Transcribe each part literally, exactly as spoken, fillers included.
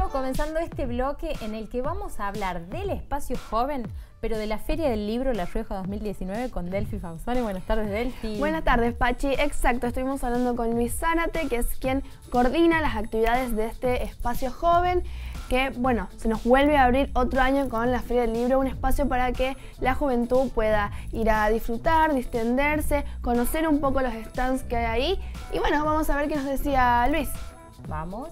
estamos comenzando este bloque en el que vamos a hablar del espacio joven, pero de la Feria del Libro La Rioja dos mil diecinueve con Delphi Fausone. Buenas tardes, Delphi. Buenas tardes, Pachi. Exacto, estuvimos hablando con Luis Zárate, que es quien coordina las actividades de este espacio joven, que, bueno, se nos vuelve a abrir otro año con la Feria del Libro, un espacio para que la juventud pueda ir a disfrutar, distenderse, conocer un poco los stands que hay ahí. Y bueno, vamos a ver qué nos decía Luis. Vamos.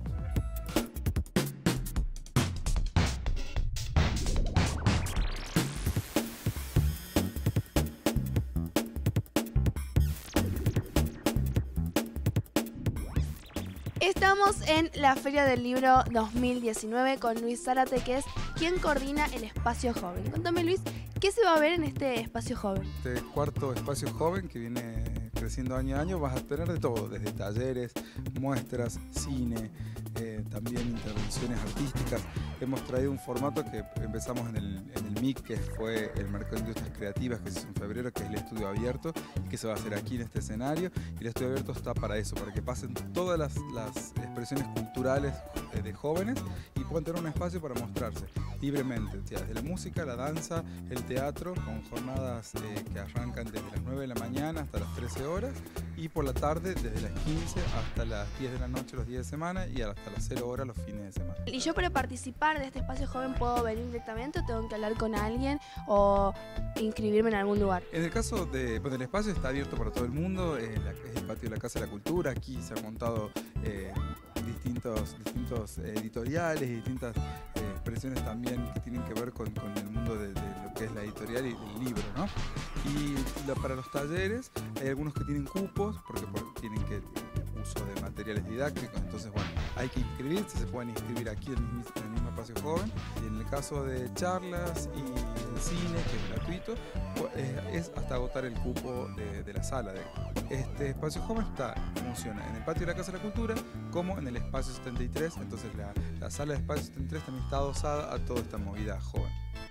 Estamos en la Feria del Libro dos mil diecinueve con Luis Zárate, que es quien coordina el espacio joven. Cuéntame, Luis, ¿qué se va a ver en este espacio joven? Este cuarto espacio joven que viene creciendo año a año, vas a tener de todo, desde talleres, muestras, cine, eh, también intervenciones artísticas. Hemos traído un formato que empezamos en el, en el M I C, que fue el Mercado de Industrias Creativas, que se hizo en febrero, que es el estudio abierto, y que se va a hacer aquí en este escenario. Y el estudio abierto está para eso, para que pasen todas las, las expresiones culturales eh, de jóvenes y puedan tener un espacio para mostrarse libremente, o sea, desde la música, la danza, el teatro, con jornadas eh, que arrancan desde las nueve de la mañana hasta las trece horas, y por la tarde desde las quince hasta las diez de la noche los días de semana y hasta las cero horas los fines de semana. ¿Y yo para participar de este espacio joven puedo venir directamente o tengo que hablar con alguien o inscribirme en algún lugar? En el caso de, pues el espacio está abierto para todo el mundo, eh, la, es el patio de la Casa de la Cultura, aquí se han montado eh, distintos, distintos editoriales y distintas eh, expresiones también que tienen que ver con, con el mundo de, de lo que es la editorial y el libro, ¿no? Y lo, para los talleres hay algunos que tienen cupos porque, porque tienen que uso de materiales didácticos, entonces bueno, hay que inscribirse, se pueden inscribir aquí en el mismo, en el mismo espacio joven. Y en el caso de charlas y el cine, que es gratuito, pues, eh, es hasta agotar el cupo de, de la sala. De, este espacio joven está, funciona en el patio de la Casa de la Cultura como en el espacio setenta y tres, entonces la, la sala de espacio setenta y tres también está adosada a toda esta movida joven.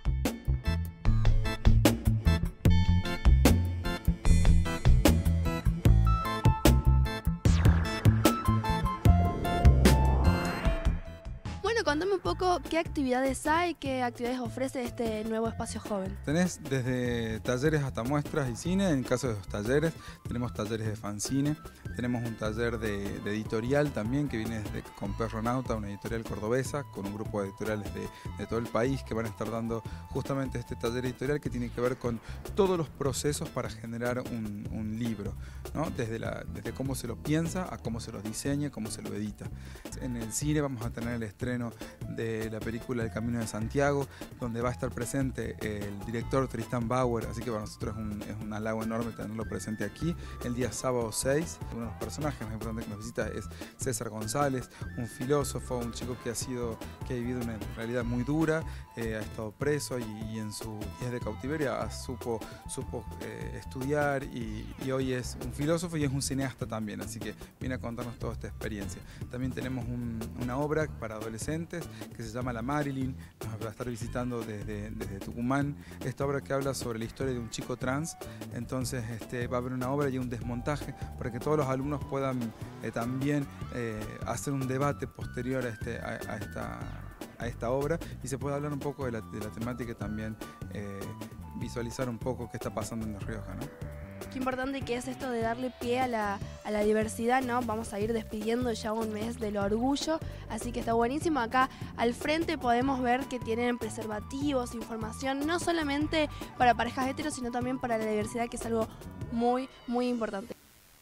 Contame un poco qué actividades hay, qué actividades ofrece este nuevo espacio joven. Tenés desde talleres hasta muestras y cine. En el caso de los talleres, tenemos talleres de fanzine, tenemos un taller de, de editorial también que viene desde con Perronauta, una editorial cordobesa, con un grupo de editoriales de, de todo el país que van a estar dando justamente este taller editorial que tiene que ver con todos los procesos para generar un, un libro, ¿no? Desde, la, desde cómo se lo piensa a cómo se lo diseña, cómo se lo edita. En el cine vamos a tener el estreno de la película El Camino de Santiago, donde va a estar presente el director Tristan Bauer, así que para nosotros es un, es un halago enorme tenerlo presente aquí. El día sábado seis, uno de los personajes más importantes que nos visita es César González, un filósofo, un chico que ha sido, que ha vivido una realidad muy dura, eh, ha estado preso y, y en sus días de cautiverio ha, supo, supo eh, estudiar y, y hoy es un filósofo y es un cineasta también, así que viene a contarnos toda esta experiencia. También tenemos un, una obra para adolescentes que se llama La Marilyn, nos va a estar visitando desde, desde Tucumán, esta obra que habla sobre la historia de un chico trans. Entonces este, va a haber una obra y un desmontaje para que todos los alumnos puedan eh, también eh, hacer un debate posterior a, este, a, a, esta, a esta obra y se puede hablar un poco de la, de la temática y también eh, visualizar un poco qué está pasando en La Rioja, ¿no? Qué importante que es esto de darle pie a la, a la diversidad, ¿no? Vamos a ir despidiendo ya un mes del orgullo, así que está buenísimo. Acá al frente podemos ver que tienen preservativos, información, no solamente para parejas heteros, sino también para la diversidad, que es algo muy, muy importante.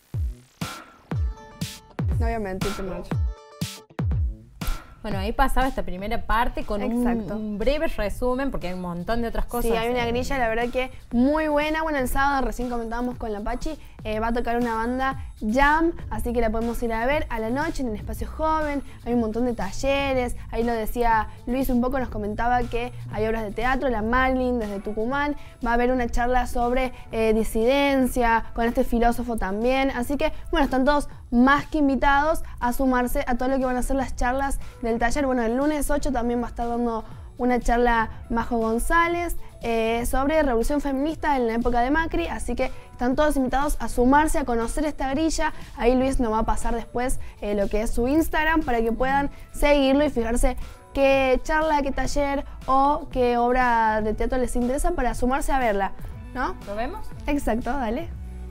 No voy a mentirte mucho. Bueno, ahí pasaba esta primera parte con un, un breve resumen, porque hay un montón de otras cosas. Sí, hay una grilla, la verdad que muy buena. Bueno, el sábado recién comentábamos con la Pachi, eh, va a tocar una banda Jam, así que la podemos ir a ver a la noche en el espacio joven. Hay un montón de talleres, ahí lo decía Luis un poco, nos comentaba que hay obras de teatro, La Marilyn desde Tucumán, va a haber una charla sobre eh, disidencia, con este filósofo también, así que bueno, están todos más que invitados a sumarse a todo lo que van a ser las charlas del taller. Bueno, el lunes ocho también va a estar dando una charla Majo González eh, sobre revolución feminista en la época de Macri, así que están todos invitados a sumarse, a conocer esta grilla. Ahí Luis nos va a pasar después eh, lo que es su Instagram para que puedan seguirlo y fijarse qué charla, qué taller o qué obra de teatro les interesa para sumarse a verla, ¿no? ¿Lo vemos? Exacto, dale.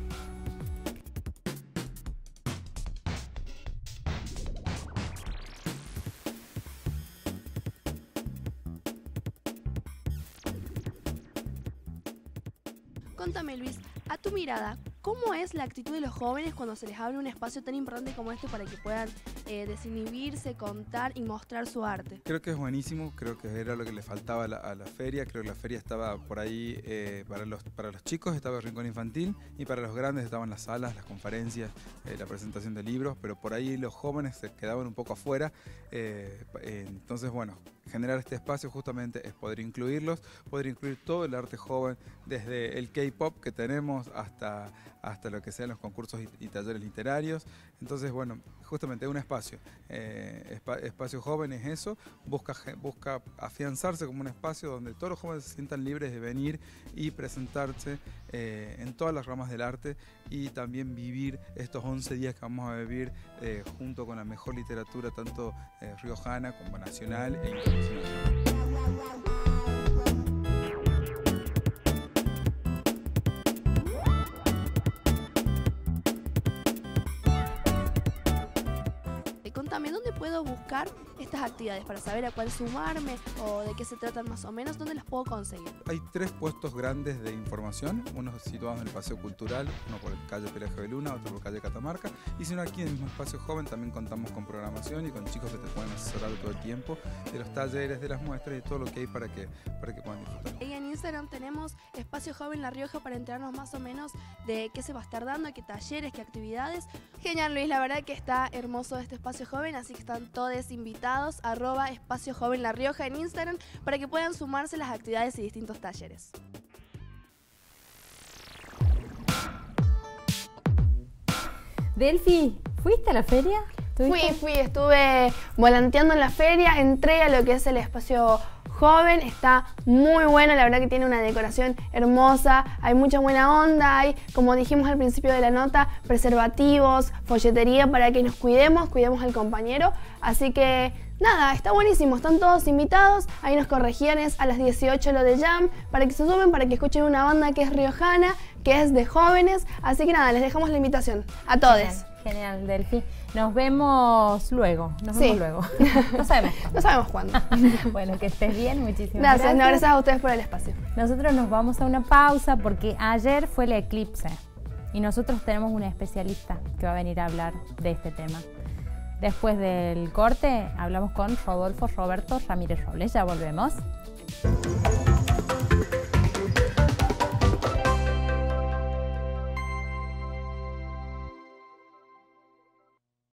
Contame, Luis, a tu mirada, ¿cómo es la actitud de los jóvenes cuando se les abre un espacio tan importante como este para que puedan eh, desinhibirse, contar y mostrar su arte? Creo que es buenísimo, creo que era lo que le faltaba a la, a la feria. Creo que la feria estaba por ahí, eh, para, los, para los chicos estaba el rincón infantil y para los grandes estaban las salas, las conferencias, eh, la presentación de libros, pero por ahí los jóvenes se quedaban un poco afuera. Eh, eh, entonces, bueno, generar este espacio justamente es poder incluirlos, poder incluir todo el arte joven, desde el K-pop que tenemos hasta, hasta lo que sean los concursos y, y talleres literarios. Entonces, bueno, justamente un espacio, eh, espa, espacio joven es eso, busca, busca afianzarse como un espacio donde todos los jóvenes se sientan libres de venir y presentarse eh, en todas las ramas del arte y también vivir estos once días que vamos a vivir eh, junto con la mejor literatura, tanto eh, riojana como nacional e internacional. Contame, ¿dónde puedo buscar estas actividades para saber a cuál sumarme o de qué se tratan más o menos? ¿Dónde las puedo conseguir? Hay tres puestos grandes de información, uno situados en el Paseo Cultural, uno por calle Pelaje de Luna, otro por calle Catamarca, y si no, aquí en el mismo Espacio Joven también contamos con programación y con chicos que te pueden asesorar todo el tiempo de los talleres, de las muestras y todo lo que hay para que, para que puedan disfrutar. Y en Instagram tenemos Espacio Joven La Rioja para enterarnos más o menos de qué se va a estar dando, qué talleres, qué actividades. Genial, Luis, la verdad que está hermoso este Espacio Joven, así que están todos invitados, arroba Espacio Joven La Rioja en Instagram, para que puedan sumarse a las actividades y distintos talleres. Delphi, ¿fuiste a la feria? Fui, fui, estuve volanteando en la feria, entré a lo que es el Espacio Joven, está muy bueno, la verdad que tiene una decoración hermosa, hay mucha buena onda, hay, como dijimos al principio de la nota, preservativos, folletería para que nos cuidemos, cuidemos al compañero, así que nada, está buenísimo, están todos invitados, ahí nos corregían es a las dieciocho lo de Jam, para que se sumen, para que escuchen una banda que es riojana, que es de jóvenes, así que nada, les dejamos la invitación a todos. Genial, genial, Delphi. Nos vemos luego, nos sí. vemos luego. No sabemos cuándo. No sabemos cuándo. Bueno, que estés bien, muchísimas gracias. gracias. No, gracias a ustedes por el espacio. Nosotros nos vamos a una pausa porque ayer fue el eclipse y nosotros tenemos una especialista que va a venir a hablar de este tema. Después del corte hablamos con Rodolfo Roberto Ramírez Robles. Ya volvemos.